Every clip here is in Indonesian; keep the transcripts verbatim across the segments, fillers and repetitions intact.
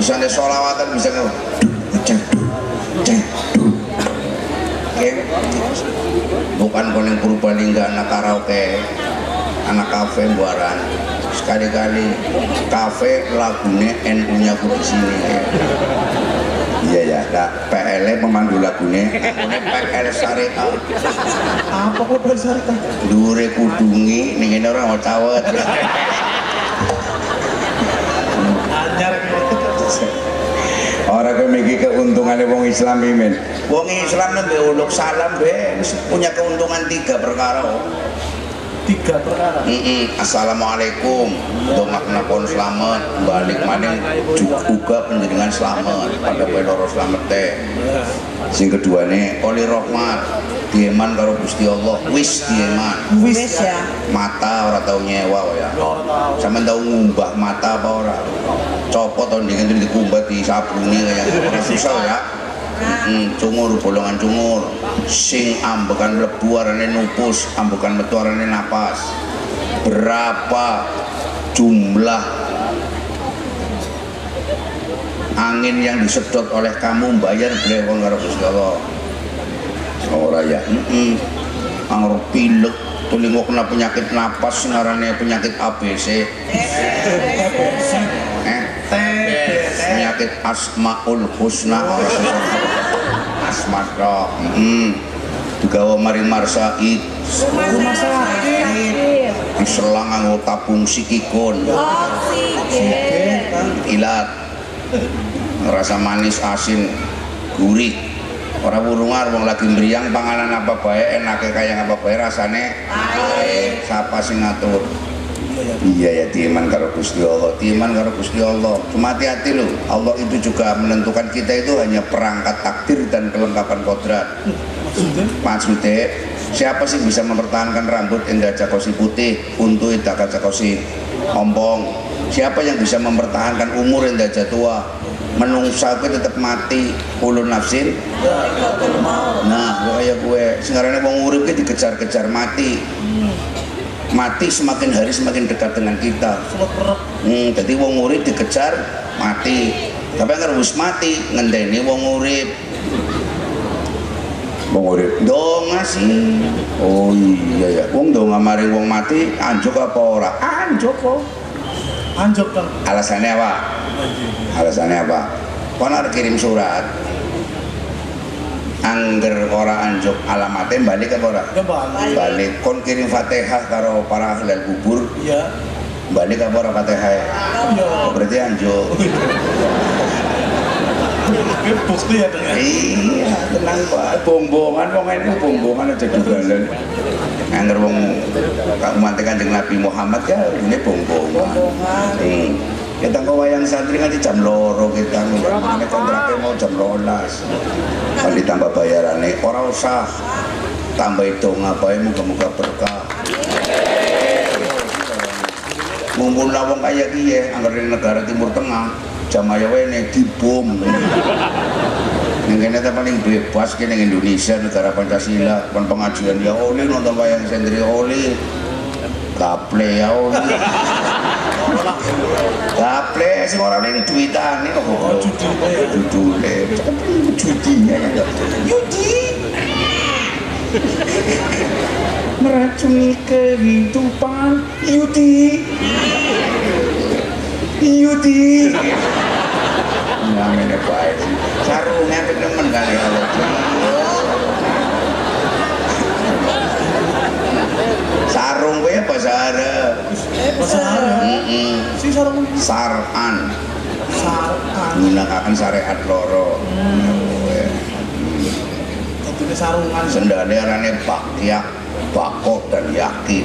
bisa nih sholawatan bisa nih cek cek oke bukan koning Purbalingga anak karaoke anak kafe buaran sekali-kali kafe lagunya N U nya aku di sini ya. Iya ya, nah, P L pemandu lagunya P L Syariah apa kok P L Syariah? Dure kudungi, nih ini orang mau cawet Anyar orang memiliki keuntungannya wong Islam men wong Islam lebih uluk salam be punya keuntungan tiga perkara tiga perkara. Mm -mm. Assalamualaikum dongak napon selamat balik maning juga penjaringan selamat pada peloro selamat teh sing kedua nih oli rahmat dieman karo Gusti Allah wis dieman Wis ya. mata ora tau nyewa ya sampean tau ngumbah mata apa ora copot tau ndek dikumbah di sabruni kaya ora susah ya. Hmm, cungur bolongan cungur sing ambekan mlebu arane nupus ambekan metu arane napas berapa jumlah angin yang disedot oleh kamu bayar blewon karo Gusti Allah ora ya heeh anggur pilek tulingo kena penyakit napas ngarane penyakit A B C eh penyakit asmaul husna asma tok heeh digawa mari marsaid Rumah sakit. diselang nganggo tabung sikikon ilat rasa manis asin gurih ora wurungar wong lagi mriyang panganan apa bae enake kaya apa bae rasane sapa sing ngatur iya ya diiman karo Gusti Allah diiman karo Gusti Allah cuma hati-hati loh Allah itu juga menentukan kita itu hanya perangkat takdir dan kelengkapan kodrat maksudnya siapa sih bisa mempertahankan rambut endah cakosi putih untuk tidak cakosi ompong siapa yang bisa mempertahankan umur endah tua menungsa gue tetap mati ulun nafsin nah kayak gue sekarang wong urip dikejar-kejar mati mati semakin hari semakin dekat dengan kita hmm, jadi wong urip dikejar mati tapi kan harus mati ngendeni wong urip wong urip donga sih oh iya ya wong donga mari wong mati anjuk apa ora anjuk kok Anjuk kan. alasannya apa alasannya apa kon harus kirim surat angger ora anjuk alamatnya balik apa ora Balik. balik kon kirim Fatihah karo para ahli kubur Iya. balik apa ora Fatihah Iya. berarti anjuk Bukti ya dengan. iya tenang pak bombongan wong ini bombongan aja dugalan angger wong umat Kanjeng Nabi Muhammad ya ini bombongan hmm. kita ke wayang santri kan di jam loro kita ini kontraknya mau jam rolas kan ditambah bayarannya orang usah tambah itu ngapain muka-muka berkah ngumpul lawang kayak gini anggar di negara Timur Tengah Jamaya ini dibom yang kena paling bebas kena Indonesia negara Pancasila kan pengajian ya oli nonton wayang santri oli gaple ya oli gaple sih orang ini duitan nih oh judule judinya ya judi meracuni kehidupan Yudi Yudi namanya baik sarungnya temen kali kalau sarung gue bahasa Arab Bahasa Arab. Si sarung saran sarung. menggunakan syariat loro Itu sarungan. sendalnya arane bakyak bako dan yakin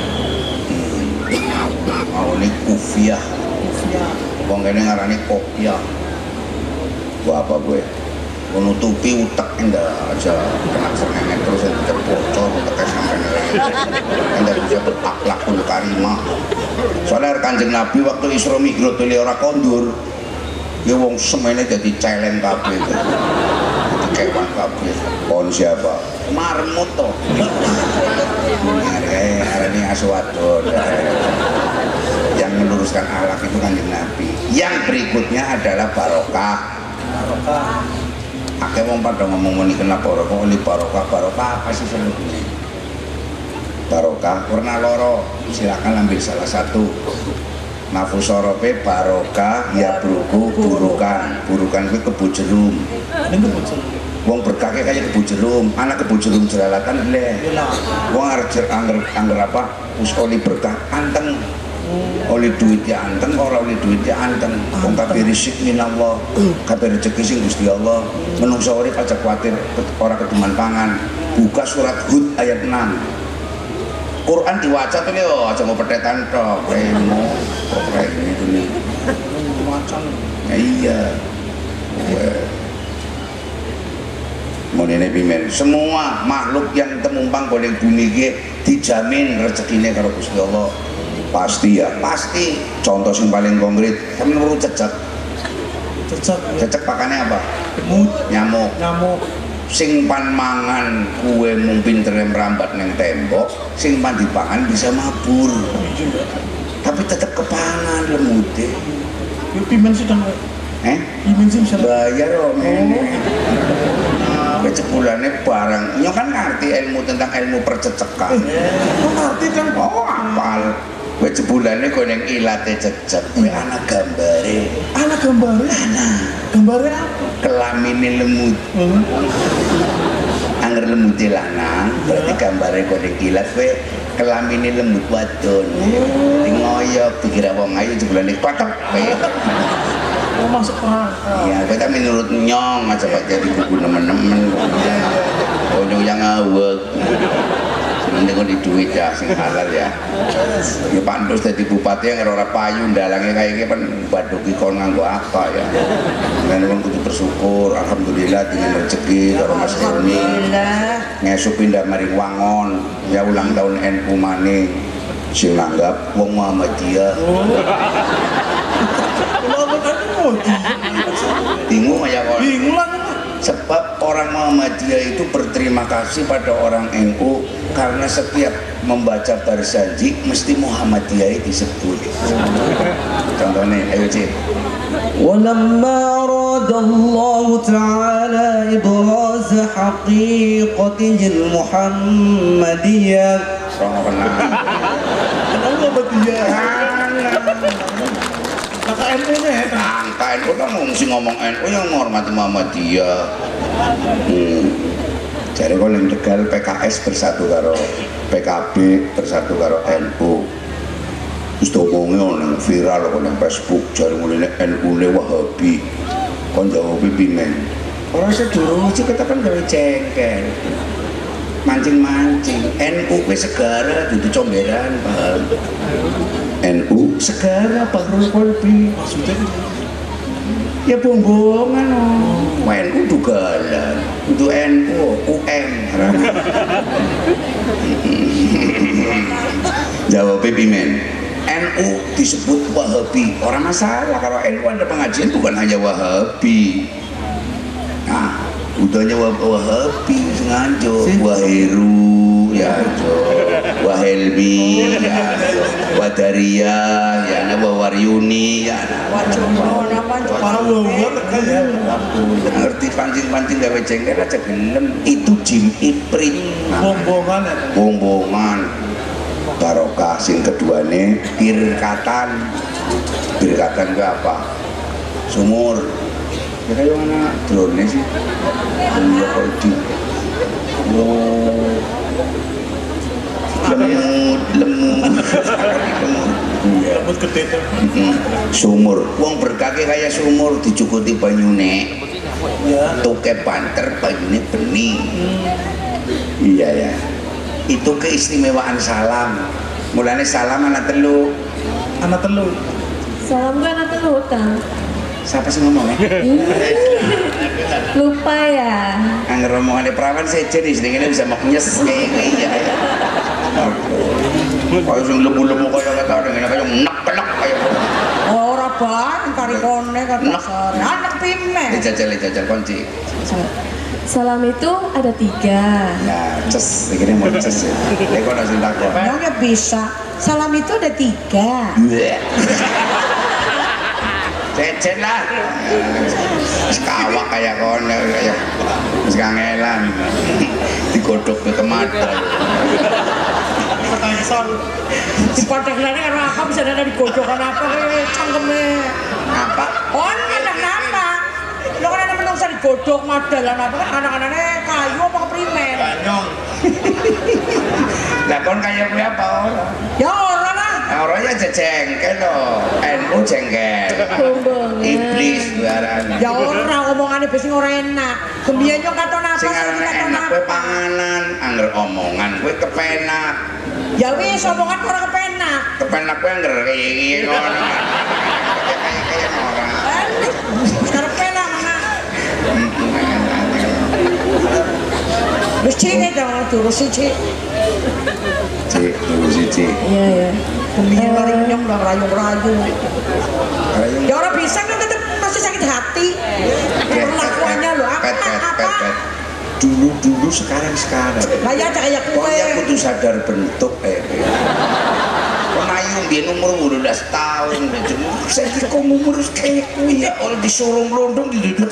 mau ini kufiah wong kene ngarani kopiah gua apa gue menutupi utak enggak aja kena sernengek terus yang bocor utaknya sampai enggak bisa berakhlakul karimah soalnya Kanjeng Nabi waktu Isra Mi'raj beliau ora kondur ya wong semene jadi celeng kabeh jadi kewan kabeh kon siapa marmut toh ini aswadon yang meluruskan akhlak itu Kanjeng Nabi Yang berikutnya adalah barokah. Barokah. Akeh wong pada ngomong muni kena barokah, oleh barokah, barokah apa sih selebihnya? Barokah warna loro, silakan ambil salah satu. Mafusorope barokah ya bruku burukan, burukan itu kebu jerum. Ini kebu jerum. Wong berkah kayak kebu jerum, anak kebu jerum jelalatan le. Wong arjer angger angger apa? Us oli berkah anteng. Oli duit ya anteng, ora oli duit ya anteng. Wong kabeh rezeki minallah, kabeh rezeki sing Gusti Allah. Menungso urip aja kuwatir ora keduman pangan. Buka surat Hud ayat enam. Quran diwaca tuh yo, aja mau petetan tok, ilmu, kok itu nih. Macan. Iya. Monene pimen, semua makhluk yang temumpang boleh bumi ge dijamin rezekinya karo Gusti Allah. Pasti ya, pasti. Contoh yang paling konkret, kami perlu cecek. Cecek. Cecek pakannya apa? Nyamuk. Nyamuk. Nyamuk. Sing pan mangan kue mung pintere merambat neng tembok, sing pan dipangan bisa mabur. Tapi tetap kepangan lemute. Yo pimen sih dong. Eh? Pimen sih bisa bayar loh men. Kecepulannya barang. Nyo kan ngerti ilmu tentang ilmu percecekan. Kok ngerti kan? Oh apal. Kowe jebulannya kowe ning ilate cecek, kowe ana gambare. Ana gambare? Ana. Gambare apa? Kelamine lemut. Hmm. Angger lemute lanang, berarti gambare kowe ning ilat kowe kelamine lemut wadon. Dadi ngoyok dikira wong ayu jebulane kotok kowe. Oh masuk perang. Iya, kowe tak menurut nyong aja baca di buku nemen-nemen. Oh nyong yang ngawek. Sebenarnya kok di duit ya, sing halal ya. Ya pantus jadi bupati yang ora payu ndalangnya kayak kan baduki kon nganggo apa ya. Dan wong kudu bersyukur, alhamdulillah dengan rezeki karo Mas Helmi. Ngesuk pindah mari Wangon, ya ulang tahun N U maning. Sing nanggap wong Muhammadiyah. Bingung ya kok. Bingung lah. Sebab orang Muhammadiyah itu berterima kasih pada orang N U karena setiap membaca barzanji mesti Muhammadiyah disebut. Contohnya, ayo Cik. ولما أراد الله تعالى إبراز حقيقته المحمدية Soalnya kenal. Kenal Muhammadiyah. Kata N U-nya ya? Angka N U kan ngomong ngomong N U yang menghormati Muhammadiyah. Hmm. Jadi kalau yang Tegal P K S bersatu karo P K B bersatu karo N U. Terus ngomongnya orang viral kalau yang Facebook cari mulai N U-nya Wahabi. Kon jawab pimen. Orang sedurung sih kita kan gawe cengkel. Mancing-mancing. N U ke segara itu comberan, paham? N U segara Bahrul Qalbi. Maksudnya Ya bombongan oh. N U dugalan. Untuk N U U M. Jawab pimen. N U disebut Wahabi. Orang masalah kalau N U ada pengajian bukan hanya Wahabi. Nah, udahnya Wahabi sengaja Waheru ya jo Wahelmi ya jo Wadaria ya na Wawaryuni ya ngerti pancing-pancing gawe cengkel aja gelem itu jim iprit bombongan ya? bombongan barokah sing keduane birkatan birkatan itu apa? Sumur ya kayak mana drone sih iya kalau di oh lemut lemut Lemut gede tuh. sumur wong berkaki kayak sumur dicukuti banyune Ya. tuke banter banyune bening iya ya itu keistimewaan salam mulane salam anak telu Anak telur. Salam gue anak telur kan? siapa sih ngomongnya? Lupa ya. Angger omongannya perawan sejen nih, sedikitnya bisa mau nyes kayak iya ya. Kalau sing lemu-lemu kayak kata orang ini kayak nek-nek kayak. Oh, ora ban karikone kata anak pimen. Dijajal dijajal kunci. Salam itu ada tiga. Nah, ces, dikira mau ces ya. Kayak kau nasi takut. Emangnya bisa. Salam itu ada tiga. Cecen lah. Sekawak kayak kon kayak wis kangelan. Digodhog ke mata. Di Panteglane karo apa bisa ada digodhokan apa kowe cangkeme. Apa? Oh, ada apa? Lo kan ada menungsa digodhog madalan apa kan anak-anaknya kayu apa keprimen? Banyong. Lah kon kayak kowe apa ora? Ya ora lah. Orangnya jengkel loh, N U jengkel. Kumbang. Iblis barang. Ya ora omongane besi ora enak. Gembiyen yo katon apa Sing sing arane katon enak kowe apa. panganan, angger omongan kowe kepenak. Ya wis omongan ora kepenak. Kepenak kowe angger kaya ngono. Kayak ora. Sekarang penak mana? Wis cek dong terus cek. Cik, tunggu siji. Iya ya. Gembiyen lari nyong lah rayu-rayu. Ayo. Ya orang bisa kan tetap masih sakit hati. Perlakuannya loh apa Pet, pet, pet, apa? pet. Dulu-dulu sekarang-sekarang. Lah ya kayak Kok kue. ya kudu sadar bentuk eh. Kon ayu biyen umur dua belas tahun jemur. Saiki kok umur kayak kuwi ya ora disuruh londong diduduk.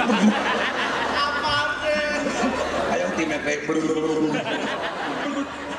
Ayo tim kayak